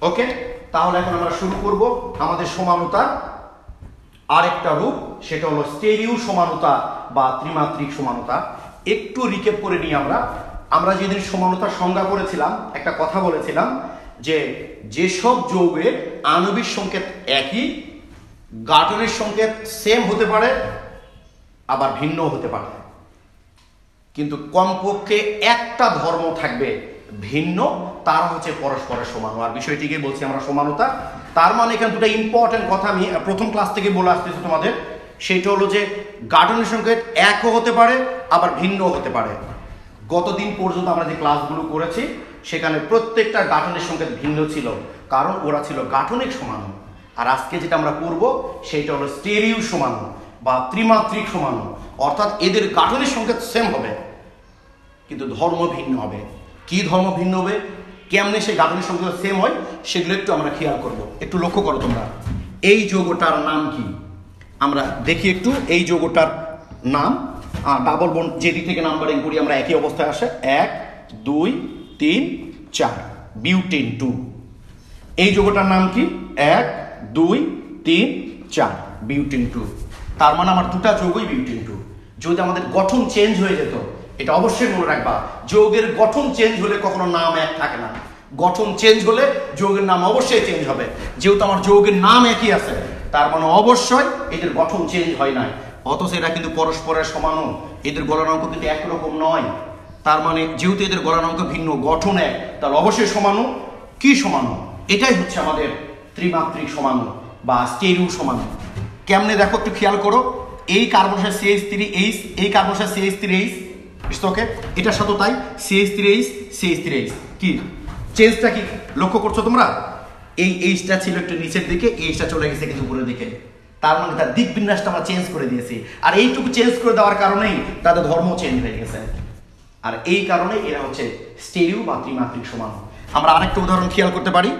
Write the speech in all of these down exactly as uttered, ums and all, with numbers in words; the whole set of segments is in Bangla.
ওকে, তাহলে এখন আমরা শুরু করব আমাদের সমানতার আরেকটা রূপ, সেটা হলো স্টেরিও সমানতা বা ত্রিমাত্রিক সমানতা। একটু রিক্যাপ করে নিই আমরা আমরা যেদিন সমানতার সংজ্ঞা করেছিলাম একটা কথা বলেছিলাম যে যেসব যৌগের আণবিক সংকেত একই, গাঠনিক সংকেত সেম হতে পারে আবার ভিন্ন হতে পারে, কিন্তু কমপক্ষে একটা ধর্ম থাকবে ভিন্ন, তারা হচ্ছে পরস্পরের সমান। আর বিষয়টিকে বলছি আমরা সমানতা। তার মানে এখানে দুটো ইম্পর্টেন্ট কথা আমি প্রথম ক্লাস থেকে বলে আসতেছি তোমাদের, সেটা হলো যে গাঠনিক সংকেত একও হতে পারে আবার ভিন্নও হতে পারে। গতদিন পর্যন্ত আমরা যে ক্লাসগুলো করেছি সেখানে প্রত্যেকটা গাঠনিক সংকেত ভিন্ন ছিল, কারণ ওরা ছিল গাঠনিক সমান। আর আজকে যেটা আমরা করব সেটা হলো স্টেরিও সমান বা ত্রিমাত্রিক সমান, অর্থাৎ এদের গাঠনিক সংকেত সেম হবে কিন্তু ধর্ম ভিন্ন হবে। কি ধর্ম ভিন্ন হবে, কেমনে সেই গাঠনিক সংকেত সেম হয় সেগুলো একটু আমরা খেয়াল করব। একটু লক্ষ্য করো তোমরা, এই যৌগটার নাম কি আমরা দেখি একটু। এই যৌগটার নাম ডাবল বন্ড, যেদিক থেকে নাম্বারিং করি আমরা একই অবস্থায় আসে, এক দুই তিন চার, বিউটেন টু। এই যৌগটার নাম কি, এক দুই তিন চার, বিউটেন টু। তার মানে আমার দুটা যৌগই বিউটেন টু। যদি আমাদের গঠন চেঞ্জ হয়ে যেত, এটা অবশ্যই মনে রাখবা, যৌগের গঠন চেঞ্জ হলে কখনো নাম এক থাকে না। গঠন চেঞ্জ হলে যৌগের নাম অবশ্যই চেঞ্জ হবে। যেহেতু আমার যৌগের নাম একই আছে, তার মানে অবশ্যই এদের গঠন চেঞ্জ হয় নাই। অথচ এরা কিন্তু পরস্পরের সমানও, এদের গলনাঙ্ক কিন্তু একরকম নয়। তার মানে যেহেতু এদের গলনাঙ্ক ভিন্ন, গঠন এক, তাহলে অবশ্যই সমানু। কি সমানু, এটাই হচ্ছে আমাদের ত্রিমাত্রিক সমানু বা স্টেরিও সমানু। কেমনে দেখো একটু খেয়াল করো, এই কার্বনের সিএইচ থ্রি এইচ, এই কার্বনের সিএইচ থ্রি এইচ, ওকে, এটার সাথে তাই CH three H CH three H. কি চেঞ্জটা কি লক্ষ্য করছো তোমরা? এই এইচটা ছিল একটু নিচের দিকে, এইচটা চলে গেছে কিন্তু উপরের দিকে। তার মানে তার দিক বিন্যাসটা আমরা চেঞ্জ করে দিয়েছি। আর এইটুকু চেঞ্জ করে দেওয়ার কারণেই তাদের ধর্ম চেঞ্জ হয়ে গেছে। আর এই কারণে এরা হচ্ছে স্টেরিও বা ত্রিমাত্রিক সমান। আমরা আরেকটা উদাহরণ খেয়াল করতে পারি।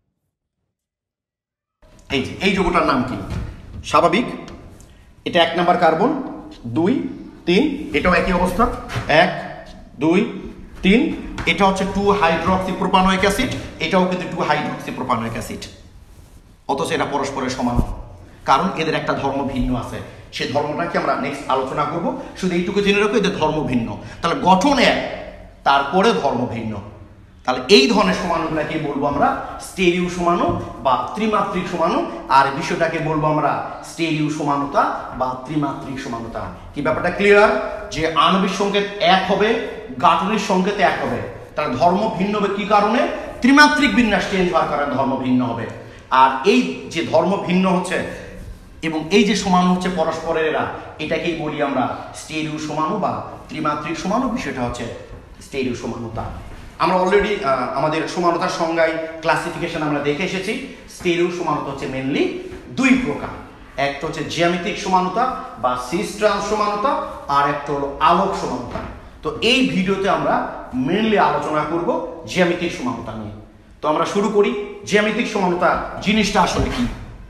এই যে এই যৌগটার নাম কি, স্বাভাবিক, এটা এক নাম্বার কার্বন, দুই তিন, এটাও একই অবস্থা, এক দুই তিন। এটা হচ্ছে টু হাইড্রক্সি প্রোপানোয়িক অ্যাসিড, এটাও কিন্তু টু হাইড্রক্সি প্রোপানোয়িক অ্যাসিড। অথচ এরা পরস্পরের সমান, কারণ এদের একটা ধর্ম ভিন্ন আছে। সেই ধর্মটাকে আমরা নেক্সট আলোচনা করব। শুধু এইটুকু জেনে রাখো, এদের ধর্ম ভিন্ন। তাহলে গঠন এক, তারপরে ধর্ম ভিন্ন। তাহলে এই ধরনের সমানুগুলাকে বলবো আমরা স্টেরিও সমানু বা ত্রিমাত্রিক সমানু। আর বিষয়টাকে বলবো আমরা স্টেরিও সমানতা বা ত্রিমাত্রিক সমানতা। কি ব্যাপারটা ক্লিয়ার? যে আণবিক সংকেত এক হবে, গাঠনিক সংকেত এক হবে, তার ধর্ম ভিন্ন হবে। কি কারণে? ত্রিমাত্রিক বিন্যাস চেঞ্জ হওয়ার কারণে ধর্ম ভিন্ন হবে। আর এই যে ধর্ম ভিন্ন হচ্ছে এবং এই যে সমানু হচ্ছে পরস্পরের, এরা এটাকেই বলি আমরা স্টেরিও সমানু বা ত্রিমাত্রিক সমানু। বিষয়টা হচ্ছে স্টেরিও সমানতা। আমরা অলরেডি আমাদের সমানতার সংজ্ঞায় ক্লাসিফিকেশন আমরা দেখে এসেছি। স্টেরিও সমানতা হচ্ছে মেনলি দুই প্রকার, একটা হচ্ছে জ্যামিতিক সমানতা বা সিস ট্রান্স সমানতা, আর একটা হলো আলোক সমানতা। তো এই ভিডিওতে আমরা মেনলি আলোচনা করব জ্যামিতিক সমানতা নিয়ে। তো আমরা শুরু করি। জ্যামিতিক সমানতা জিনিসটা আসলে কি?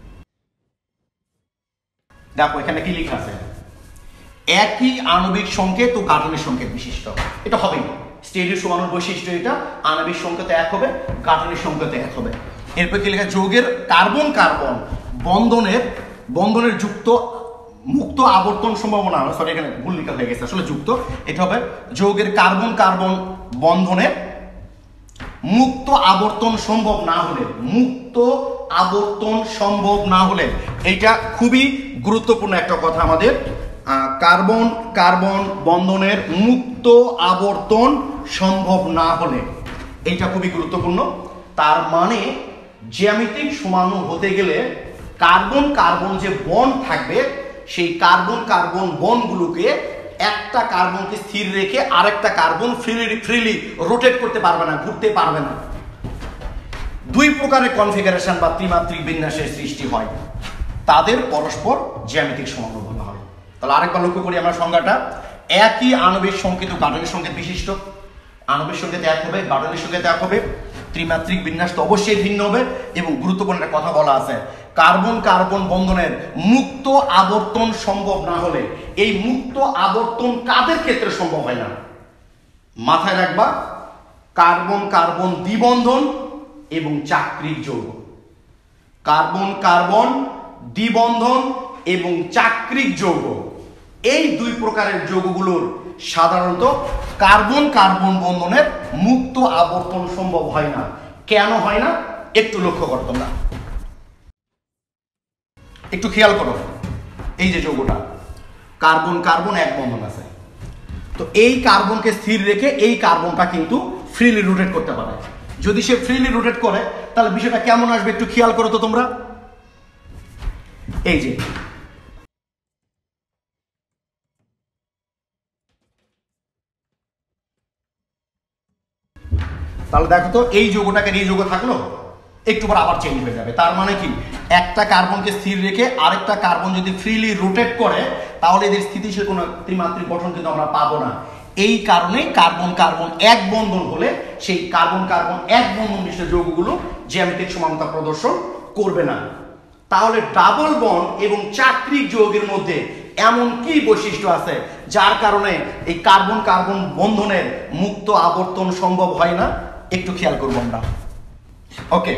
দেখো এখানে কি লেখা আছে, একই আণবিক সংকেত ও গাঠনিক সংকেত বিশিষ্ট। এটা হবেই স্টেরিও সমানুর বৈশিষ্ট্য, এটা আণবিক সংকেত এক হবে, গাঠনিক সংকেত এক হবে। এরপর কি লেখা, যৌগের কার্বন কার্বন বন্ধনের বন্ধনের যুক্ত মুক্ত আবর্তন সম্ভাবনা, সরি এখানে ভুল লেখা হয়ে গেছে, আসলে যুক্ত এটা হবে। যৌগের কার্বন কার্বন বন্ধনের মুক্ত আবর্তন সম্ভব না হলে, মুক্ত আবর্তন সম্ভব না হলে, এইটা খুবই গুরুত্বপূর্ণ একটা কথা আমাদের। কার্বন কার্বন বন্ধনের মুক্ত আবর্তন সম্ভব না হলে, এইটা খুবই গুরুত্বপূর্ণ। তার মানে জ্যামিতিক সমাণু হতে গেলে কার্বন কার্বন যে বন্ড থাকবে, সেই কার্বন কার্বন বন্ডগুলোকে একটা কার্বনকে স্থির রেখে আরেকটা কার্বন ফ্রিলি ফ্রিলি রোটেট করতে পারবে না, ঘুরতে পারবে না। দুই প্রকারের কনফিগারেশন বা ত্রিমাত্রিক বিন্যাসের সৃষ্টি হয়, তাদের পরস্পর জ্যামিতিক সমাণু বলা হয়। তাহলে আরেকবার লক্ষ্য করি আমরা সংজ্ঞাটা। একই আণবিক সংকেত ও গাঠনিক সংকেত বিশিষ্ট, আণবিক সংকেত এক হবে, গাঠনিক সংকেত এক হবে, ত্রিমাত্রিক বিন্যাস তো অবশ্যই ভিন্ন হবে। এবং গুরুত্বপূর্ণ একটা কথা বলা আছে, কার্বন কার্বন বন্ধনের মুক্ত আবর্তন সম্ভব না হলে, এই মুক্ত আবর্তন কাদের ক্ষেত্রে সম্ভব হয় না? মাথায় রাখবা, কার্বন কার্বন দ্বিবন্ধন এবং চাক্রিক যৌগ। কার্বন কার্বন দ্বিবন্ধন এবং চাক্রিক যৌগ, এই দুই প্রকারের যৌগগুলোর সাধারণত কার্বন কার্বন বন্ধনের মুক্ত আবর্তন সম্ভব হয় না। কেন হয় না একটু লক্ষ্য করো তোমরা, একটু খেয়াল করো। এই যে যৌগটা কার্বন কার্বন এক বন্ধন আছে, তো এই কার্বনকে স্থির রেখে এই কার্বনটা কিন্তু ফ্রিলি রোটেট করতে পারে। যদি সে ফ্রিলি রোটেট করে তাহলে বিষয়টা কেমন আসবে একটু খেয়াল করো তো তোমরা। এই যে তাহলে দেখো তো, এই যৌগটাকে এই যৌগ থাকলো, একটু পর আবার চেঞ্জ হয়ে যাবে। তার মানে কি, একটা কার্বনকে স্থির রেখে আরেকটা কার্বন যদি ফ্রিলি রোটেট করে তাহলে এদের স্থিতিশীল কোনো ত্রিমাত্রিক গঠন কিন্তু আমরা পাবো না। এই কারণে কার্বন কার্বন এক বন্ধন হলে সেই কার্বন কার্বন এক বন্ধন বিশিষ্ট যৌগগুলো জ্যামিতিক সমানতা প্রদর্শন করবে না। তাহলে ডাবল বন্ড এবং চাক্রিক যৌগের মধ্যে এমন কি বৈশিষ্ট্য আছে যার কারণে এই কার্বন কার্বন বন্ধনের মুক্ত আবর্তন সম্ভব হয় না একটু খেয়াল করবো আমরা। Okay,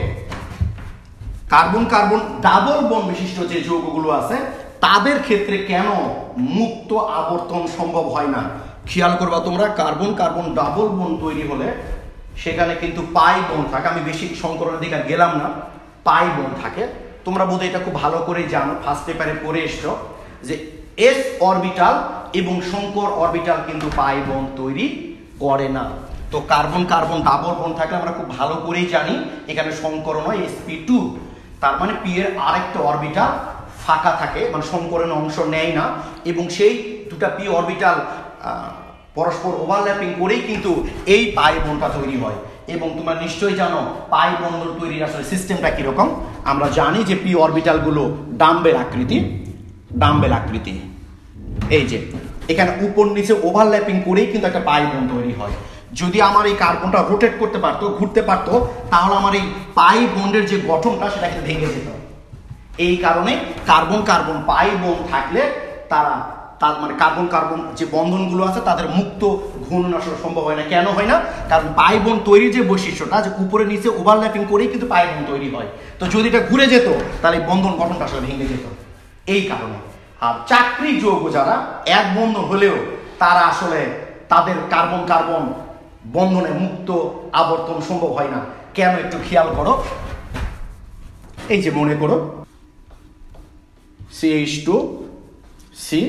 carbon carbon double bond বিশিষ্ট যে যৌগগুলো আছে তাদের ক্ষেত্রে কেন মুক্ত আবর্তন সম্ভব হয় না খেয়াল করবা তোমরা। কার্বন কার্বন ডাবল বন্ড তৈরি হলে সেখানে কিন্তু পাই বন্ড থাকে। আমি বেশি সংকরণের দিকে গেলাম না, পাই বন্ড থাকে। তোমরা বোধহয় এটা খুব ভালো করে জানো, ফার্স্ট পেপারে পড়ে এসছো যে এস অরবিটাল এবং সংকর অরবিটাল কিন্তু পাই বন্ড তৈরি করে না। তো কার্বন কার্বন ডাবল বন্ড থাকলে আমরা খুব ভালো করেই জানি এখানে সংকরণ হয় এস পি টু, তার মানে পি এর আরেকটা অরবিটাল ফাঁকা থাকে, মানে সংকরণ অংশ নেয় না, এবং সেই দুটা পি অরবিটাল পরস্পর ওভারল্যাপিং করেই কিন্তু এই পাই বন্ডটা তৈরি হয়। এবং তোমরা নিশ্চয়ই জানো পাই বন্ড তৈরির আসলে সিস্টেমটা কিরকম। আমরা জানি যে পি অরবিটালগুলো ডাম্বেল আকৃতি, ডাম্বেল আকৃতি। এই যে এখানে উপর নিচে ওভারল্যাপিং করেই কিন্তু একটা পাই বন্ড তৈরি হয়। যদি আমার এই কার্বনটা রোটেট করতে পারতো, ঘুরতে পারতো, তাহলে আমার এই পাই বন্ডের যে গঠনটা সেটা কিন্তু ভেঙে যেত। এই কারণে কার্বন কার্বন পাই বন্ড থাকলে তারা তার মানে কার্বন কার্বন যে বন্ধনগুলো আছে তাদের মুক্ত ঘূর্ণন আসলে সম্ভব হয় না। কেন হয় না? কারণ পাই বন্ড তৈরির যে বৈশিষ্ট্যটা, যে উপরে নিচে ওভারল্যাপিং করেই কিন্তু পাই বন্ড তৈরি হয়। তো যদি এটা ঘুরে যেত তাহলে এই বন্ধন গঠনটা আসলে ভেঙে যেত, এই কারণে। আর চাক্রিক যৌগ যারা এক বন্ধন হলেও তারা আসলে তাদের কার্বন কার্বন বন্ধনে মুক্ত আবর্তন সম্ভব হয় না। কেন একটু খেয়াল করো। এই যে মনে করো সি এইচ টু সি,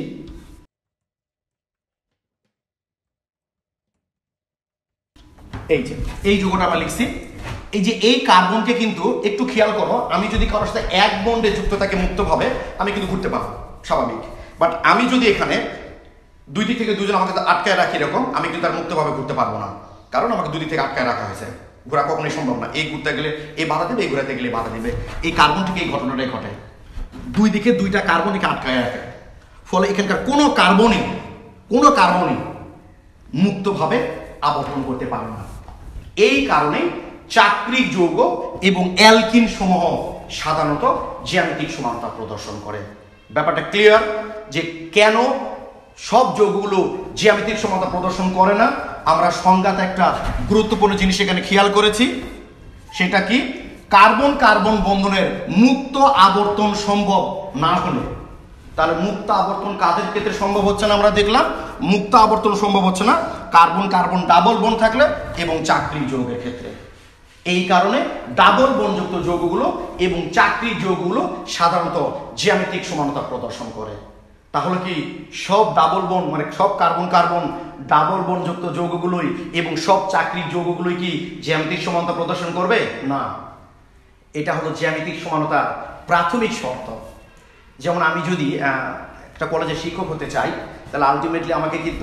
এই যে এই যৌগটা আমরা লিখছি। এই যে এই কার্বনকে কিন্তু একটু খেয়াল করো, আমি যদি কারোর সাথে এক বন্ডে যুক্ত থাকে মুক্তভাবে আমি কিন্তু ঘুরতে পারবো, স্বাভাবিক। বাট আমি যদি এখানে দুই দিক থেকে দুজন আমাকে আটকায় রাখি এরকম, আমি কিন্তু আর মুক্তভাবে ঘুরতে পারবো না, কারণ আমাকে দুই দিক থেকে আটকায় রাখা হয়েছে। ঘোরা কখনোই সম্ভব না। এই ঘুরতে গেলে এই বাধা দেবে, এই ঘোরাতে গেলে বাধা দেবে। এই কার্বন থেকে এই ঘটনাটাই ঘটে, দুই দিকে দুইটা কার্বনকে আটকায় রাখে। ফলে এখানকার কোনো কার্বনই কোনো কার্বনই মুক্তভাবে আবর্তন করতে পারে না। এই কারণে চাক্রিক যৌগ এবং অ্যালকিন সমূহ সাধারণত জ্যামিতিক সমানতা প্রদর্শন করে। ব্যাপারটা ক্লিয়ার যে কেন সব যৌগগুলো জ্যামিতিক সমানতা প্রদর্শন করে না। আমরা সংজ্ঞাতে একটা গুরুত্বপূর্ণ জিনিস এখানে খেয়াল করেছি, সেটা কি? কার্বন কার্বন বন্ধনের মুক্ত আবর্তন সম্ভব না হলে, তাহলে মুক্ত আবর্তন কাদের ক্ষেত্রে সম্ভব হচ্ছে না আমরা দেখলাম। মুক্ত আবর্তন সম্ভব হচ্ছে না কার্বন কার্বন ডাবল বন্ড থাকলে এবং চাক্রিক যৌগের ক্ষেত্রে। এই কারণে ডাবল বন্ডযুক্ত যৌগগুলো এবং চাক্রিক যৌগগুলো সাধারণত জ্যামিতিক সমানতা প্রদর্শন করে। তাহলে কি সব ডাবল বন্ড মানে সব কার্বন কার্বন ডাবল বন্ডযুক্ত যৌগগুলোই এবং সব চাক্রিক যৌগগুলোই কি জ্যামিতিক সমানতা প্রদর্শন করবে? না। এটা হলো জ্যামিতিক সমানতার প্রাথমিক শর্ত। যেমন আমি যদি একটা কলেজে শিক্ষক হতে চাই, তাহলে আলটিমেটলি আমাকে কিন্তু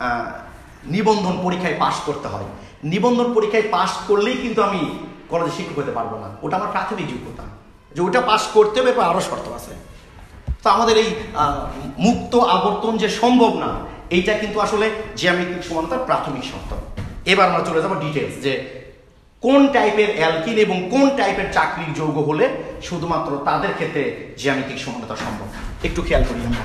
নিবন্ধন পরীক্ষায় পাশ করতে হয়। নিবন্ধন পরীক্ষায় পাশ করলেই কিন্তু আমি কলেজে শিক্ষক হতে পারবো না, ওটা আমার প্রাথমিক যোগ্যতা, যে ওটা পাশ করতে হবে বা আরও শর্ত আছে। তো আমাদের এই মুক্ত আবর্তন যে সম্ভব না, এইটা কিন্তু আসলে জ্যামিতিক সমানতার প্রাথমিক শর্ত। এবার আমরা চলে যাবো ডিটেলস, যে কোন টাইপের অ্যালকিন এবং কোন টাইপের চাক্রিক যৌগ হলে শুধুমাত্র তাদের ক্ষেত্রে জ্যামিতিক সমানতা সম্ভব। একটু খেয়াল করি আমরা।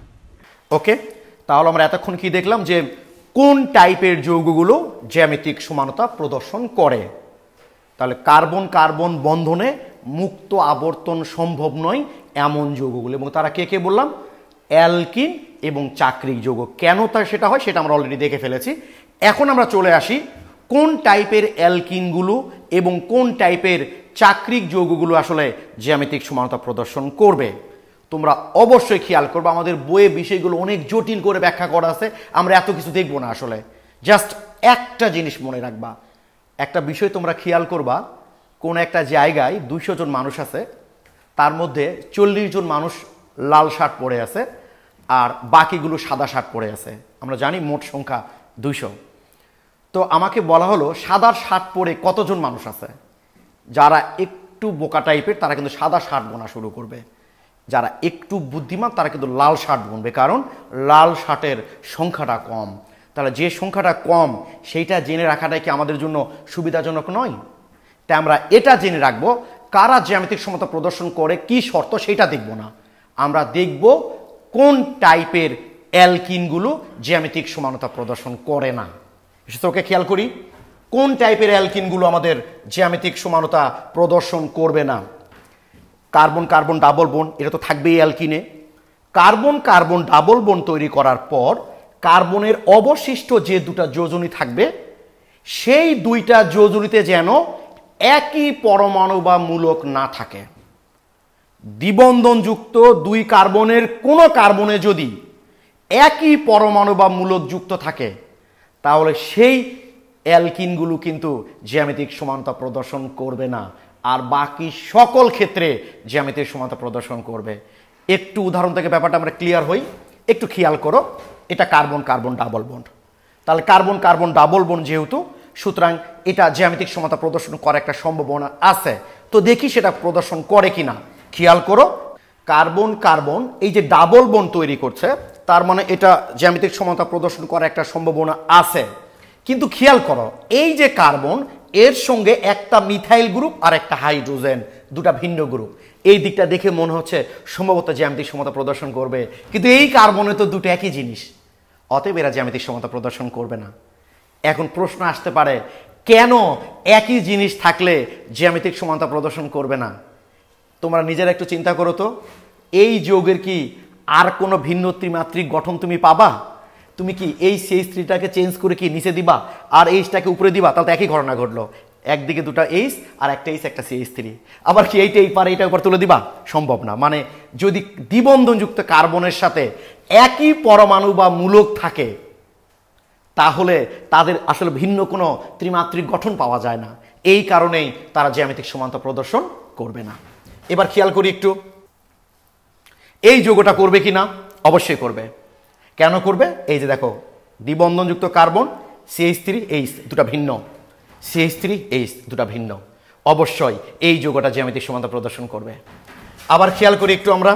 ওকে, তাহলে আমরা এতক্ষণ কি দেখলাম, যে কোন টাইপের যৌগগুলো জ্যামিতিক সমানতা প্রদর্শন করে। তাহলে কার্বন কার্বন বন্ধনে মুক্ত আবর্তন সম্ভব নয় এমন যৌগগুলো, এবং তারা কে কে বললাম? অ্যালকিন এবং চাক্রিক যৌগ। কেন তা সেটা হয় সেটা আমরা অলরেডি দেখে ফেলেছি। এখন আমরা চলে আসি কোন টাইপের অ্যালকিনগুলো এবং কোন টাইপের চাক্রিক যৌগগুলো আসলে জ্যামিতিক সমানতা প্রদর্শন করবে। তোমরা অবশ্যই খেয়াল করবে, আমাদের বইয়ে বিষয়গুলো অনেক জটিল করে ব্যাখ্যা করা আছে, আমরা এত কিছু দেখবো না। আসলে জাস্ট একটা জিনিস মনে রাখবা, একটা বিষয় তোমরা খেয়াল করবা, কোন একটা জায়গায় দুইশো জন মানুষ আছে, তার মধ্যে চল্লিশ জন মানুষ লাল শার্ট পরে আছে আর বাকিগুলো সাদা শার্ট পরে আছে। আমরা জানি মোট সংখ্যা দুইশো। তো আমাকে বলা হলো সাদা শার্ট পরে কতজন মানুষ আছে। যারা একটু বোকা টাইপের তারা কিন্তু সাদা শার্ট বোনা শুরু করবে, যারা একটু বুদ্ধিমান তারা কিন্তু লাল শার্ট বুনবে, কারণ লাল শার্টের সংখ্যাটা কম। তাহলে যে সংখ্যাটা কম সেইটা জেনে রাখাটাই কি আমাদের জন্য সুবিধাজনক নয়? তাই আমরা এটা জেনে রাখবো কারা জ্যামিতিক সমতা প্রদর্শন করে, কি শর্ত সেইটা দেখব না, আমরা দেখব কোন টাইপের অ্যালকিনগুলো জ্যামিতিক সমানতা প্রদর্শন করে না। ওকে খেয়াল করি, কোন টাইপের অ্যালকিনগুলো আমাদের জ্যামিতিক সমানতা প্রদর্শন করবে না। কার্বন কার্বন ডাবল বন্ড, এটা তো থাকবেই অ্যালকিনে। কার্বন কার্বন ডাবল বন্ড তৈরি করার পর কার্বনের অবশিষ্ট যে দুটা যোজনী থাকবে সেই দুইটা যোজনীতে যেন একই পরমাণু বা মূলক না থাকে। দ্বিবন্ধনযুক্ত দুই কার্বনের কোনো কার্বনে যদি একই পরমাণু বা মূলক যুক্ত থাকে তাহলে সেই অ্যালকিনগুলো কিন্তু জ্যামিতিক সমানতা প্রদর্শন করবে না, আর বাকি সকল ক্ষেত্রে জ্যামিতিক সমানতা প্রদর্শন করবে। একটু উদাহরণ থেকে ব্যাপারটা আমরা ক্লিয়ার হই, একটু খেয়াল করো। এটা কার্বন কার্বন ডাবল বন্ড, তাহলে কার্বন কার্বন ডাবল বন্ড যেহেতু, সুতরাং এটা জ্যামিতিক সমানতা প্রদর্শন করার একটা সম্ভাবনা আছে। তো দেখি সেটা প্রদর্শন করে কিনা। খেয়াল করো, কার্বন কার্বন এই যে ডাবল বন্ড তৈরি করছে, তার মানে এটা জ্যামিতিক সমানতা প্রদর্শন করার একটা সম্ভাবনা আছে। কিন্তু খেয়াল করো, এই যে কার্বন এর সঙ্গে একটা মিথাইল গ্রুপ আর একটা হাইড্রোজেন, দুটা ভিন্ন গ্রুপ, এই দিকটা দেখে মনে হচ্ছে সম্ভবত জ্যামিতিক সমতা প্রদর্শন করবে, কিন্তু এই কার্বনে তো দুটো একই জিনিস, অতএব এরা জ্যামিতিক সমতা প্রদর্শন করবে না। এখন প্রশ্ন আসতে পারে, কেন একই জিনিস থাকলে জ্যামিতিক সমানতা প্রদর্শন করবে না? তোমরা নিজেরা একটু চিন্তা করো তো, এই যৌগের কি আর কোনো ভিন্ন ত্রিমাত্রিক গঠন তুমি পাবা? তুমি কি এই সিএইচ থ্রিটাকে চেঞ্জ করে কি নিচে দিবা আর এইচটাকে উপরে দিবা? তাহলে তো একই ঘটনা ঘটলো, একদিকে দুটো এইচ আর একটা এইচ একটা সিএইচ থ্রি, আবার কি এইটা এই পারে এইটা উপর তুলে দিবা? সম্ভব না। মানে যদি দ্বিবন্ধনযুক্ত কার্বনের সাথে একই পরমাণু বা মূলক থাকে তাহলে তাদের আসলে ভিন্ন কোনো ত্রিমাত্রিক গঠন পাওয়া যায় না, এই কারণেই তারা জ্যামিতিক সমানতা প্রদর্শন করবে না। এবার খেয়াল করি একটু, এই যৌগটা করবে কি না? অবশ্যই করবে। কেন করবে? এই যে দেখো, দ্বিবন্ধনযুক্ত কার্বন সিএইচ থ্রি এইচ দুটা ভিন্ন, সিএইচ থ্রি এইচ দুটা ভিন্ন, অবশ্যই এই যৌগটা জ্যামিতিক সমানতা প্রদর্শন করবে। আবার খেয়াল করি একটু আমরা,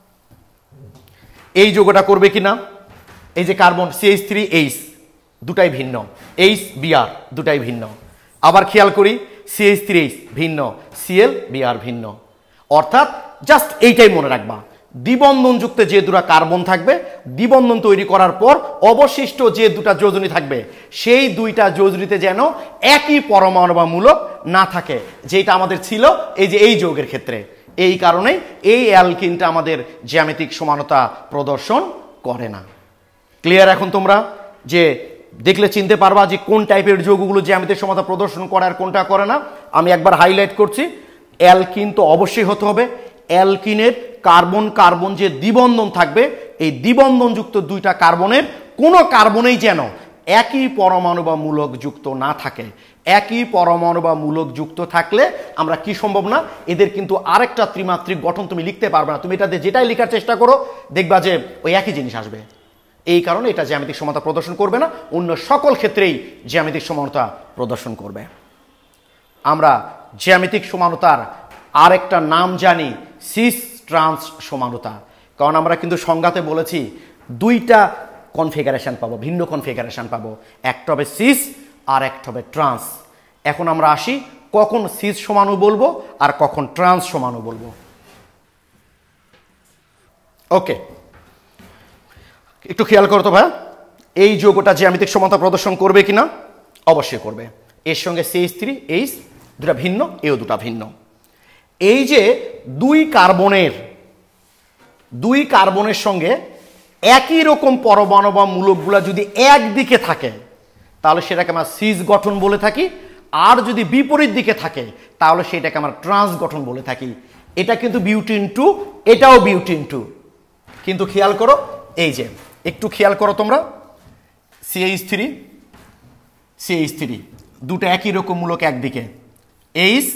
এই যৌগটা করবে কি না? এই যে কার্বন সিএইচ থ্রি এইচ দুটাই ভিন্ন, এইচ বিআর দুটাই ভিন্ন। আবার খেয়াল করি, সিএইচ থ্রি এইচ ভিন্ন, সিএল বিআর ভিন্ন। অর্থাৎ জাস্ট এইটাই মনে রাখবা, দ্বিবন্ধনযুক্ত যে দুটা কার্বন থাকবে, দ্বিবন্ধন তৈরি করার পর অবশিষ্ট যে দুটা যোজনী থাকবে সেই দুইটা যোজনীতে যেন একই পরমাণু বা মূলক না থাকে, যেটা আমাদের ছিল এই যে এই যৌগের ক্ষেত্রে। এই কারণেই এই অ্যালকিনটা আমাদের জ্যামিতিক সমানতা প্রদর্শন করে না। ক্লিয়ার? এখন তোমরা যে দেখলে চিনতে পারবা যে কোন টাইপের যৌগগুলো জ্যামিতিক সমানতা প্রদর্শন করে আর কোনটা করে না। আমি একবার হাইলাইট করছি, অ্যালকিন তো অবশ্যই হতে হবে। অ্যালকিনের কার্বন কার্বন যে দ্বিবন্ধন থাকবে, এই দ্বিবন্ধনযুক্ত দুইটা কার্বনের কোনো কার্বনেই যেন একই পরমাণু বা মূলক যুক্ত না থাকে। একই পরমাণু বা মূলক যুক্ত থাকলে আমরা কি সম্ভব না, এদের কিন্তু আরেকটা ত্রিমাত্রিক গঠন তুমি লিখতে পারবে না। তুমি এটাতে যেটাই লেখার চেষ্টা করো দেখবা যে ওই একই জিনিস আসবে। এই কারণে এটা জ্যামিতিক সমানতা প্রদর্শন করবে না, অন্য সকল ক্ষেত্রেই জ্যামিতিক সমানতা প্রদর্শন করবে। আমরা জ্যামিতিক সমানতার আরেকটা নাম জানি সিস ট্রান্স সমানতা, কারণ আমরা কিন্তু সংজ্ঞাতে বলেছি দুইটা কনফিগারেশন পাবো, ভিন্ন কনফিগারেশন পাবো, একটা হবে সিস আর একটা হবে ট্রান্স। এখন আমরা আসি কখন সিস সমাণু বলবো আর কখন ট্রান্স সমাণু বলবো। ওকে, একটু খেয়াল করো তো ভাই, এই যৌগটা জ্যামিতিক সমানতা প্রদর্শন করবে কিনা? অবশ্যই করবে। এর সঙ্গে সিএইচ থ্রি এইচ দুটা ভিন্ন, এও দুটা ভিন্ন। এই যে দুই কার্বনের দুই কার্বনের সঙ্গে একই রকম পরমাণু বা মূলকগুলা যদি একদিকে থাকে তাহলে সেটাকে আমরা সিস গঠন বলে থাকি, আর যদি বিপরীত দিকে থাকে তাহলে সেটাকে আমরা ট্রান্স গঠন বলে থাকি। এটা কিন্তু বিউটিন টু, এটাও বিউটিন টু। কিন্তু খেয়াল করো, এই যে একটু খেয়াল করো তোমরা, সিএইচ থ্রি সিএইচ থ্রি দুটো একই রকম মূলক একদিকে, এইচ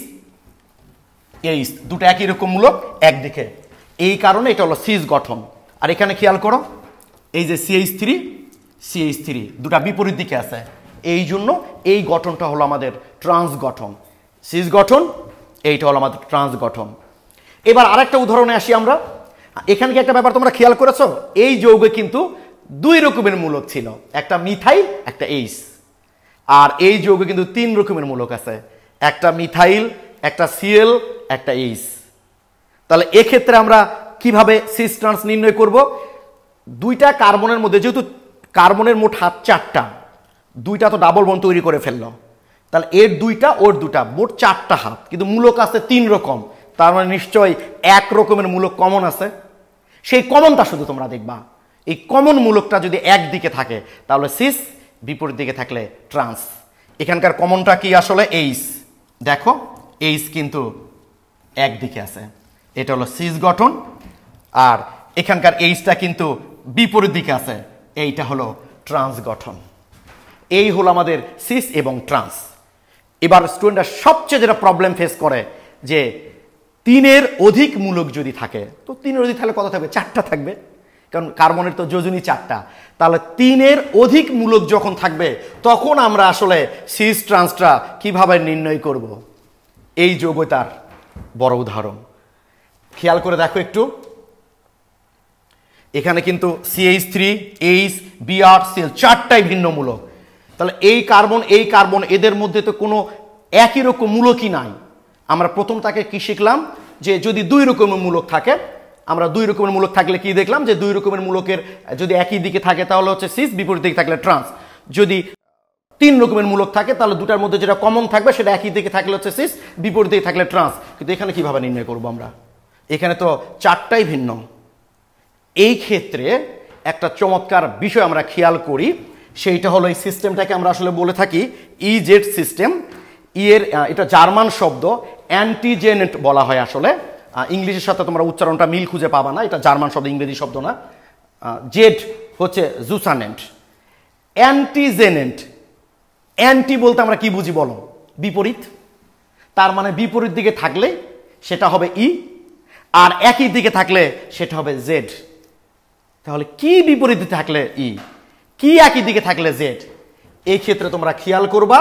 এইচ দুটো একই রকম মূলক একদিকে, এই কারণে এটা হলো সিস গঠন। আর এখানে খেয়াল করো, এই যে সিএইচ থ্রি সিএইচ থ্রি দুটা বিপরীত দিকে আছে, এই জন্য এই গঠনটা হলো আমাদের ট্রান্স গঠন। সিস গঠন, এইটা হলো আমাদের ট্রান্স গঠন। এবার আরেকটা উদাহরণে আসি আমরা। এখানে কি একটা ব্যাপার তোমরা খেয়াল করেছো, এই যৌগে কিন্তু দুই রকমের মূলক ছিল, একটা মিথাইল একটা এইচ। আর এই যৌগে কিন্তু তিন রকমের মূলক আছে, একটা মিথাইল, একটা সিএল, একটা এইচ। তাহলে এক্ষেত্রে আমরা কিভাবে সিস ট্রান্স নির্ণয় করব? দুইটা কার্বনের মধ্যে, যেহেতু কার্বনের মোট হাত চারটা, দুইটা তো ডাবল বন্ড তৈরি করে ফেললো, তাহলে এর দুইটা ওর দুটা, মোট চারটা হাত, কিন্তু মূলক আছে তিন রকম, তার মানে নিশ্চয়ই এক রকমের মূলক কমন আছে। সেই কমনটা শুধু তোমরা দেখবা, এই কমন মূলকটা যদি একদিকে থাকে তাহলে সিস, বিপরীত দিকে থাকলে ট্রান্স। এখানকার কমনটা কি আসলে এইচ, দেখো এইচ কিন্তু একদিকে আছে, এটা হলো সিস গঠন। আর এখানকার এইচটা কিন্তু বিপরীত দিকে আছে, এইটা হলো ট্রান্স গঠন। এই হলো আমাদের সিস এবং ট্রান্স। এবার স্টুডেন্টরা সবচেয়ে যেটা প্রবলেম ফেস করে যে তিনের অধিক মূলক যদি থাকে, তো তিনের অধিক থাকলে কত থাকবে? চারটা থাকবে, কারণ কার্বনের তো যোজনী চারটা। তাহলে তিনের অধিক মূলক যখন থাকবে তখন আমরা আসলে সিস ট্রান্সটা কিভাবে নির্ণয় করব? এই যৌগতার বড় উদাহরণ খেয়াল করে দেখো একটু। এখানে কিন্তু CH three, H, BR, CL চারটাই ভিন্ন মূলক। তাহলে এই কার্বন এই কার্বন এদের মধ্যে তো কোনো একই রকম মূলকই নাই। আমরা প্রথম তাকে কি শিখলাম, যে যদি দুই রকমের মূলক থাকে, আমরা দুই রকমের মূলক থাকলে কি দেখলাম, যে দুই রকমের মূলকের যদি একই দিকে থাকে তাহলে হচ্ছে সিস, বিপরীত দিকে থাকলে ট্রান্স। যদি তিন রকমের মূলক থাকে তাহলে দুটার মধ্যে যেটা কমন থাকবে সেটা একই দিকে থাকলে হচ্ছে সিস, বিপরীত দিকে থাকলে ট্রান্স। কিন্তু এখানে কিভাবে নির্ণয় করবো আমরা? এখানে তো চারটাই ভিন্ন। এই ক্ষেত্রে একটা চমৎকার বিষয় আমরা খেয়াল করি, সেইটা হলো এই সিস্টেমটাকে আমরা আসলে বলে থাকি ইজেড সিস্টেম। ই এর এটা জার্মান শব্দ, অ্যান্টিজেনেন্ট বলা হয় আসলে। ইংলিশের সাথে তোমরা উচ্চারণটা মিল খুঁজে পাবা না, এটা জার্মান শব্দ, ইংরেজি শব্দ না। জেড হচ্ছে জুসানেন্ট। অ্যান্টিজেনেন্ট, অ্যান্টি বলতে আমরা কি বুঝি বলো? বিপরীত। তার মানে বিপরীত দিকে থাকলে সেটা হবে ই, আর একই দিকে থাকলে সেটা হবে জেড। তাহলে কি বিপরীতে থাকলে ই, কি একই দিকে থাকলে জেড? এই ক্ষেত্রে তোমরা খেয়াল করবা,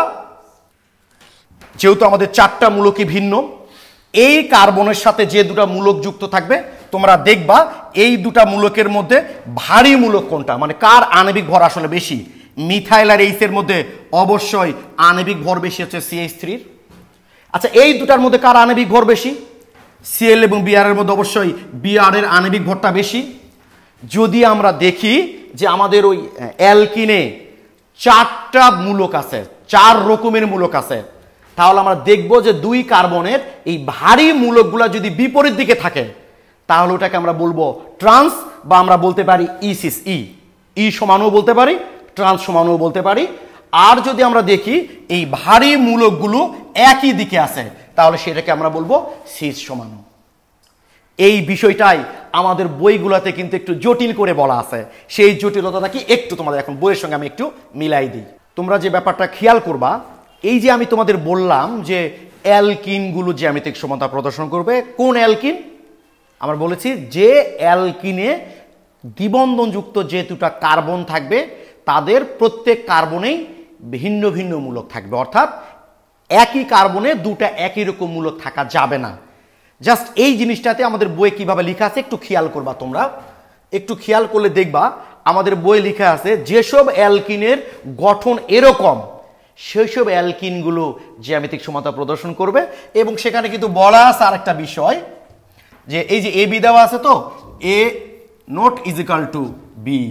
যেহেতু আমাদের চারটা মূলকই ভিন্ন, এই কার্বনের সাথে যে দুটা মূলক যুক্ত থাকবে তোমরা দেখবা এই দুটা মূলকের মধ্যে ভারী মূলক কোনটা, মানে কার আণবিক ভর আসলে বেশি। মিথাইল আর এইচ এর মধ্যে অবশ্যই আণবিক ভর বেশি হচ্ছে সিএইচ থ্রির। আচ্ছা, এই দুটার মধ্যে কার আণবিক ভর বেশি? সিএল এবং বিআর এর মধ্যে অবশ্যই বিআর এর আণবিক ভরটা বেশি। যদি আমরা দেখি যে আমাদের ওই অ্যালকিনে চারটা মূলক আছে, চার রকমের মূলক আছে, তাহলে আমরা দেখব যে দুই কার্বনের এই ভারী মূলকগুলো যদি বিপরীত দিকে থাকে তাহলে ওটাকে আমরা বলবো ট্রান্স, বা আমরা বলতে পারি ই সিস, ই ই সমানও বলতে পারি, ট্রান্স সমানও বলতে পারি। আর যদি আমরা দেখি এই ভারী মূলকগুলো একই দিকে আছে তাহলে সেটাকে আমরা বলবো সিস সমান। এই বিষয়টাই আমাদের বইগুলোতে কিন্তু একটু জটিল করে বলা আছে, সেই জটিলতাটা কি একটু তোমাদের এখন বইয়ের সঙ্গে আমি একটু মিলাই দিই। তোমরা যে ব্যাপারটা খেয়াল করবা, এই যে আমি তোমাদের বললাম যে অ্যালকিনগুলো জ্যামিতিক সমতা প্রদর্শন করবে, কোন অ্যালকিন? আমরা বলেছি যে অ্যালকিনে দ্বিবন্ধনযুক্ত যে দুটা কার্বন থাকবে তাদের প্রত্যেক কার্বনেই ভিন্ন ভিন্ন মূলক থাকবে, অর্থাৎ একই কার্বনে দুটা একই রকম মূলক থাকা যাবে না। জাস্ট এই জিনিসটাতে আমাদের বইয়ে কিভাবে লেখা আছে একটু খেয়াল করবা। তোমরা একটু খেয়াল করলে দেখবা আমাদের বইয়ে লেখা আছে যেসব অ্যালকিনের গঠন এরকম সেই সব অ্যালকিনগুলো জ্যামিতিক সমতা প্রদর্শন করবে। এবং সেখানে কিন্তু বলা আছে আরেকটা বিষয়, যে এই যে এ বি দেওয়া আছে, তো A not equal to B,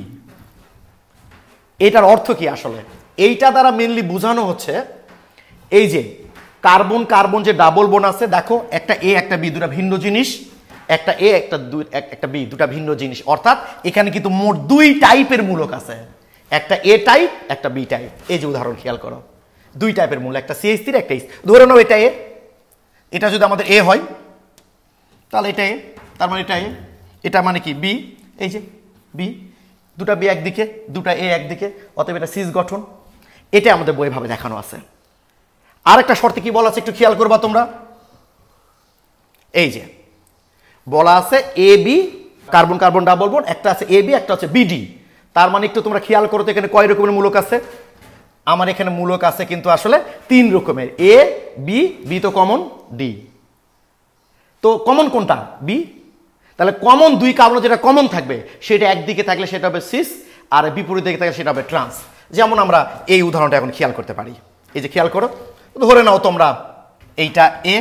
এটার অর্থ কি আসলে? এইটা দ্বারা মেনলি বোঝানো হচ্ছে এই যে কার্বন কার্বন যে ডাবল বন্ড আছে দেখো, একটা এ একটা বি দুটা ভিন্ন জিনিস, একটা এ একটা দুই একটা বি দুটা ভিন্ন জিনিস, অর্থাৎ এখানে কিন্তু মোট দুই টাইপের মূলক আছে, একটা এ টাইপ একটা বি টাইপ। এই যে উদাহরণ খেয়াল করো, দুই টাইপের মূলক, একটা সিএইচ থ্রি একটা এইচ। ধরে নাও এটা এ, এটা যদি আমাদের এ হয় তাহলে এটা এ, তার মানে এটা এ, এটা মানে কি বি, এই যে বি, দুটা বি একদিকে দুটা এ একদিকে, অতএব এটা সিস গঠন। এটা আমাদের বইয়ে ভাবে দেখানো আছে। আর একটা শর্তে কি বলা আছে একটু খেয়াল করবা তোমরা, এই যে বলা আছে A B carbon carbon double bond, একটা আছে এ বি একটা হচ্ছে বিডি। তার মানে একটু তোমরা খেয়াল করো তো এখানে কয় রকমের মূলক আছে। আমার এখানে মূলক আছে কিন্তু আসলে তিন রকমের, এ বি, বি তো কমন, ডি তো কমন কোনটা, বি। তাহলে কমন দুই কার্বন যেটা কমন থাকবে সেটা একদিকে থাকলে সেটা হবে সিস, আর বিপরীত দিকে থাকলে সেটা হবে ট্রান্স। যেমন আমরা এই উদাহরণটা এখন খেয়াল করতে পারি, এই যে খেয়াল করো, ধরে নাও তোমরা এইটা এ,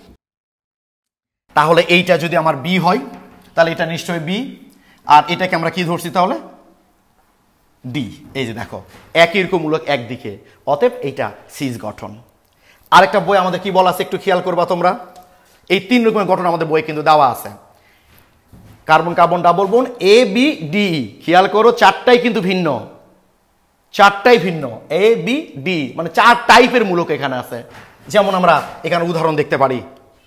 তাহলে এইটা যদি আমার বি হয় তাহলে এটা নিশ্চয়ই বি, আর এটাকে আমরা কি ধরছি তাহলে ডি। এই যে দেখো একই রকম মূলক একদিকে, অতএব এইটা সিস গঠন। আরেকটা বই আমাদের কি বলা আছে একটু খেয়াল করবা তোমরা, এই তিন রকমের গঠন আমাদের বই কিন্তু দেওয়া আছে। Carbon carbon double bond A B D, খেয়াল করো চারটাই কিন্তু ভিন্ন, চারটাই ভিন্ন, এ বি ডি মানে চার টাইপের মূলক এখানে আছে। যেমন আমরা এখানে উদাহরণ দেখতে পারি,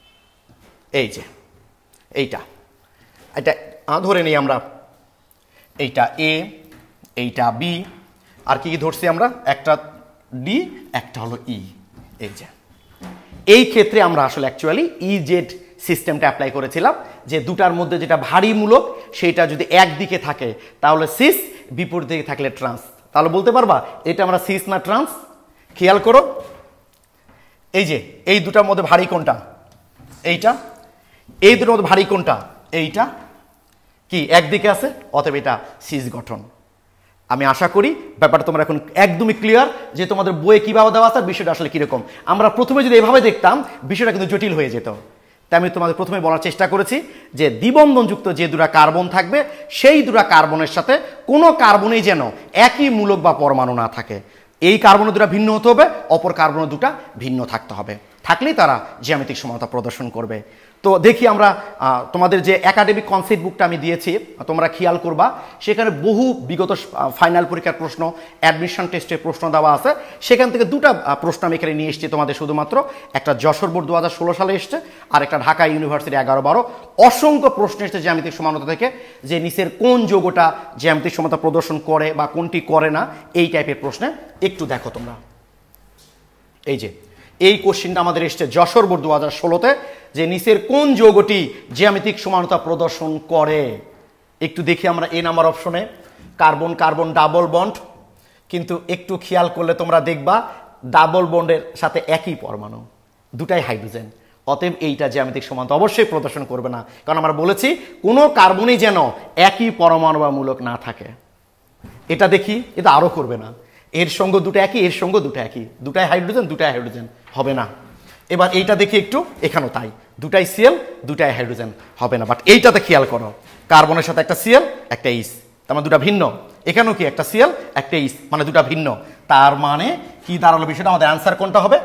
এই যে এইটা, এটা ধরে নিই আমরা, এইটা এ, এইটা বি, আর কি কি ধরছি আমরা, একটা ডি একটা হলো ই। এই যে এই ক্ষেত্রে আমরা আসলে অ্যাকচুয়ালি ই জেড সিস্টেমটা অ্যাপ্লাই করেছিলাম, যে দুটার মধ্যে যেটা ভারী মূলক সেটা যদি একদিকে থাকে তাহলে সিস, বিপরীত দিকে থাকলে ট্রান্স। তাহলে বলতে পারবা এটা আমরা সিস না ট্রান্স। খেয়াল করো এই যে এই দুটার মধ্যে ভারী কোনটা, এইটা, এই দুটোর মধ্যে ভারী কোনটা, এইটা, কি একদিকে আছে, অতএব এটা সিস গঠন। আমি আশা করি ব্যাপারটা তোমরা এখন একদমই ক্লিয়ার যে তোমাদের বইয়ে কিভাবে দেওয়া আছে বিষয়টা আসলে কিরকম। আমরা প্রথমে যদি এভাবে দেখতাম বিষয়টা কিন্তু জটিল হয়ে যেত। তাই আমি তোমাদের প্রথমে বলার চেষ্টা করেছি যে দ্বিবন্ধনযুক্ত যে দুটা কার্বন থাকবে সেই দুটা কার্বনের সাথে কোনো কার্বনেই যেন একই মূলক বা পরমাণু না থাকে। এই কার্বন দুটা ভিন্ন হতে হবে, অপর কার্বন দুটা ভিন্ন থাকতে হবে, থাকলেই তারা জ্যামিতিক সমানতা প্রদর্শন করবে। তো দেখি আমরা তোমাদের যে একাডেমিক কনসেপ্ট বুকটা আমি দিয়েছি তোমরা খেয়াল করবা, সেখানে বহু বিগত ফাইনাল পরীক্ষার প্রশ্ন, অ্যাডমিশন টেস্টের প্রশ্ন দেওয়া আছে। সেখান থেকে দুটা প্রশ্ন আমি এখানে নিয়ে এসেছি তোমাদের, শুধুমাত্র একটা যশোর বোর্ড দু হাজার ষোলো সালে এসছে, আর একটা ঢাকা ইউনিভার্সিটি এগারো বারো। অসংখ্য প্রশ্ন এসছে জ্যামিতিক সমানতা থেকে, যে নিচের কোন যৌগটা জ্যামিতিক সমানতা প্রদর্শন করে বা কোনটি করে না, এই টাইপের প্রশ্নে একটু দেখো তোমরা। এই যে এই কোশ্চিনটা আমাদের এসছে যশোর বোর্ড দু হাজার ষোলোতে, যে নিচের কোন যৌগটি জ্যামিতিক সমানতা প্রদর্শন করে। একটু দেখি আমরা এ নাম্বার অপশনে কার্বন কার্বন ডাবল বন্ড, কিন্তু একটু খেয়াল করলে তোমরা দেখবা ডাবল বন্ডের সাথে একই পরমাণু, দুটাই হাইড্রোজেন, অতএব এইটা জ্যামিতিক সমানতা অবশ্যই প্রদর্শন করবে না, কারণ আমরা বলেছি কোনো কার্বনই যেন একই পরমাণু বা মূলক না থাকে। এটা দেখি, এটা আরও করবে না, এর সঙ্গে দুটো একই, এর সঙ্গে দুটো একই, দুটাই হাইড্রোজেন দুটাই হাইড্রোজেন, হবে না। এবার এইটা দেখি একটু, এখানেও তাই, দুটাই সিএল দুটাই হাইড্রোজেন, হবে না। বাট এইটাতে খেয়াল করো, কার্বনের সাথে একটা সিএল একটা ইস, তার মানে দুটা ভিন্ন। এখানেও কি একটা সিএল একটা ইস, মানে দুটা ভিন্ন। তার মানে কি দাঁড়ালো বিষয়টা, আমাদের অ্যান্সার কোনটা হবে,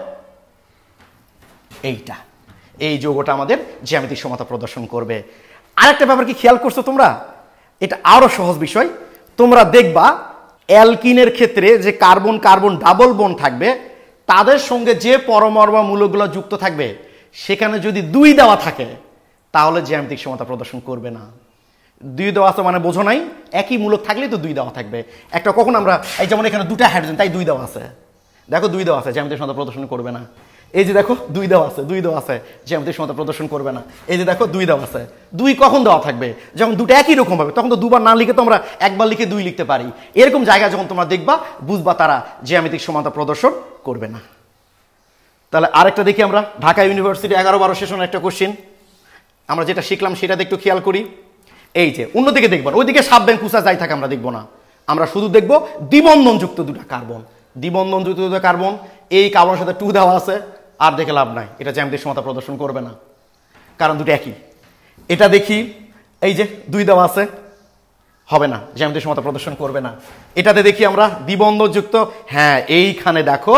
এইটা, এই যৌগটা আমাদের জ্যামিতিক সমানতা প্রদর্শন করবে। আরেকটা ব্যাপার কি খেয়াল করছো তোমরা, এটা আরো সহজ বিষয়, তোমরা দেখবা অ্যালকিনের ক্ষেত্রে যে কার্বন কার্বন ডাবল বন্ড থাকবে তাদের সঙ্গে যে পরমাণু বা মূলকগুলো যুক্ত থাকবে সেখানে যদি দুই দেওয়া থাকে তাহলে জ্যামিতিক সমানতা প্রদর্শন করবে না। দুই দেওয়া আছে মানে বোঝো নাই, একই মূলক থাকলেই তো দুই দেওয়া থাকবে। একটা কখন আমরা এই যেমন এখানে দুটা হাইড্রোজেন তাই দুই দেওয়া আছে, দেখো দুই দেওয়া আছে, জ্যামিতিক সমানতা প্রদর্শন করবে না। এই যে দেখো দুই দেওয়া আছে, দুই দেওয়া আছে, জ্যামিতিক সমানতা প্রদর্শন করবে না। এই যে দেখো দুই দেওয়া আছে, দুই কখন দেওয়া থাকবে, যখন দুটো একই রকম হবে, তখন তো দুবার না লিখে তো আমরা একবার লিখে দুই লিখতে পারি। এরকম জায়গায় যখন তোমরা দেখবা বুঝবা তারা জ্যামিতিক সমানতা প্রদর্শন করবে না। তাহলে আরেকটা দেখি আমরা ঢাকা ইউনিভার্সিটি এগারো বারো সেশনের একটা কোশ্চিন, আমরা যেটা শিখলাম সেটাতে একটু খেয়াল করি। এই যে অন্যদিকে দেখবো, ওইদিকে সাব ব্যাংক কুসা যাই থাকে আমরা দেখবো না, আমরা শুধু দেখবো দ্বিবন্ধনযুক্ত দুটা কার্বন, দ্বিবন্ধনযুক্ত দুটা কার্বন, এই কার্বনের সাথে টু দেওয়া আছে, আর দেখে লাভ নাই, এটা জ্যামিতিক সমানতা প্রদর্শন করবে না, কারণ দুটো একই। এটা দেখি, এই যে দুই দেওয়া আছে, হবে না, জ্যামিতিক সমানতা প্রদর্শন করবে না। এটাতে দেখি আমরা দ্বিবন্ধনযুক্ত, হ্যাঁ এইখানে দেখো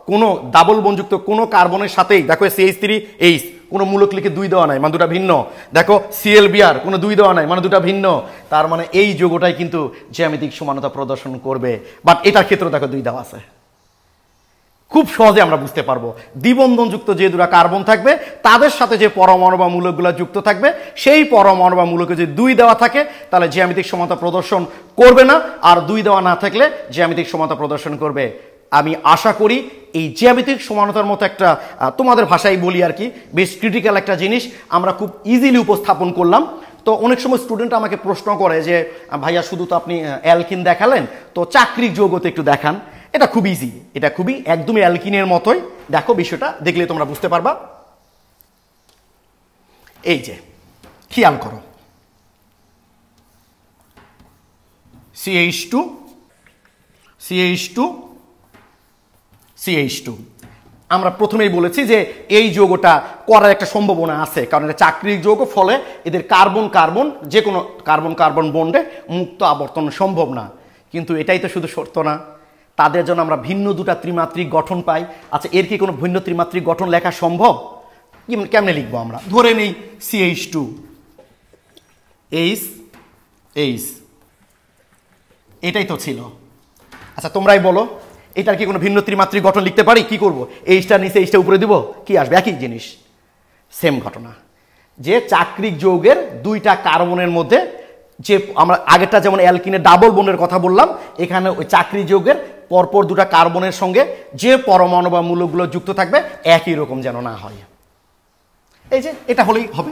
কোনো ডাবল বন্ধযুক্ত কোনো কার্বনের সাথেই দেখো সিএইচ থ্রি এইচ কোনো মূলক লিখে দুই দেওয়া নাই মানে দুটা ভিন্ন, দেখো সিএলবিআর কোনো দুই দেওয়া নাই মানে দুটা ভিন্ন, তার মানে এই যৌগটাই কিন্তু জ্যামিতিক সমানতা প্রদর্শন করবে। বাট এটার ক্ষেত্রে দেখো দুই দেওয়া আছে, খুব সহজে আমরা বুঝতে পারবো দ্বিবন্ধনযুক্ত যে দুটা কার্বন থাকবে তাদের সাথে যে পরমাণু বা মূলকগুলো যুক্ত থাকবে সেই পরমাণু বা মূলকে যদি দুই দেওয়া থাকে তাহলে জ্যামিতিক সমানতা প্রদর্শন করবে না, আর দুই দেওয়া না থাকলে জ্যামিতিক সমানতা প্রদর্শন করবে। আমি আশা করি এই জ্যামিতিক সমানতার মতো একটা তোমাদের ভাষায় বলি আর কি বেশ ক্রিটিক্যাল একটা জিনিস আমরা খুব ইজিলি উপস্থাপন করলাম। তো অনেক সময় স্টুডেন্ট আমাকে প্রশ্ন করে যে ভাইয়া শুধু তো আপনি অ্যালকিন দেখালেন, তো চাকরির যৌগতে একটু দেখান। এটা খুব ইজি, এটা খুবই একদমই অ্যালকিনের মতোই, দেখো বিষয়টা দেখলে তোমরা বুঝতে পারবা। এই যে খেয়াল করো C H two C H two C H two আমরা প্রথমেই বলেছি যে এই যৌগটা করার একটা সম্ভাবনা আছে, কারণ এটা চাকরির যৌগ, ফলে এদের কার্বন কার্বন যে কোনো কার্বন কার্বন বন্ডে মুক্ত আবর্তন সম্ভব না। কিন্তু এটাই তো শুধু শর্ত না, তাদের জন্য আমরা ভিন্ন দুটা ত্রিমাত্রিক গঠন পাই। আচ্ছা এর কি কোনো ভিন্ন ত্রিমাত্রিক গঠন লেখা সম্ভব? কেমনে লিখবো আমরা? ধরে নেই C H two H H, এটাই তো ছিল। আচ্ছা তোমরাই বলো এটার কি কোনো ভিন্ন ত্রিমাত্রিক গঠন লিখতে পারি? কি করব? এইচটা নিচে এইচটা উপরে দিব, কি আসবে? একই জিনিস, সেম ঘটনা, যে চাকরিক যৌগের দুইটা কার্বনের মধ্যে যে আমরা আগেরটা যেমন অ্যালকিনের ডাবল বন্ডের কথা বললাম, এখানে ওই চাকরি যৌগের পরপর দুটা কার্বনের সঙ্গে যে পরমাণু বা মূলকগুলো যুক্ত থাকবে একই রকম যেন না হয়। এই যে এটা হলেই হবে,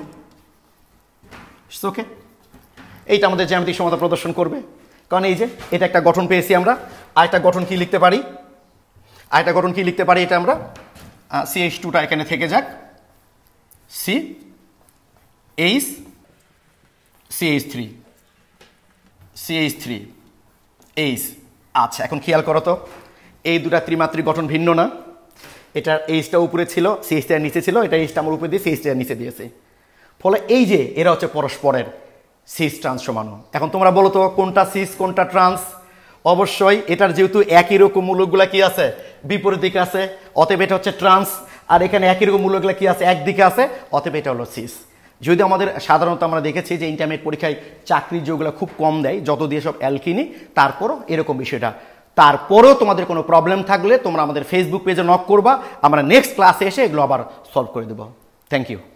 ওকে। এইটা আমাদের জ্যামিতিক সমানতা প্রদর্শন করবে, কারণ এই যে এটা একটা গঠন পেয়েছি আমরা। আরেকটা গঠন কি লিখতে পারি? আরেকটা গঠন কি লিখতে পারি? এটা আমরা সি এইচ টুটা এখানে থেকে যাক, C H C H three C H three H. আচ্ছা এখন খেয়াল করো তো এই দুটা ত্রিমাত্রিক গঠন ভিন্ন না? এটার এইচটা উপরে ছিল, সিএইচটা নিচে ছিল, এটা এইচটা আমার উপরে দিয়ে সিএইচটা নিচে দিয়েছে, ফলে এই যে এরা হচ্ছে পরস্পরের সিস ট্রান্স সমাণু। এখন তোমরা বলো তো কোনটা সিস কোনটা ট্রান্স? অবশ্যই এটার যেহেতু একই রকম মূলকগুলা কি আছে বিপরীত দিকে আছে, অতএব এটা হচ্ছে ট্রান্স। আর এখানে একই রকম মূলকগুলা কি আছে একদিকে আছে, অতএব এটা হলো সিস। যদি আমাদের সাধারণত আমরা দেখেছি যে ইন্টারমিডিয়েট পরীক্ষায় চাকরির যৌগগুলো খুব কম দেয়, যত দিয়ে সব অ্যালকিনি, তারপরও এরকম বিষয়টা। তারপরেও তোমাদের কোনো প্রবলেম থাকলে তোমরা আমাদের ফেসবুক পেজে নক করবা, আমরা নেক্সট ক্লাসে এসে এগুলো আবার সলভ করে দেবো। Thank you.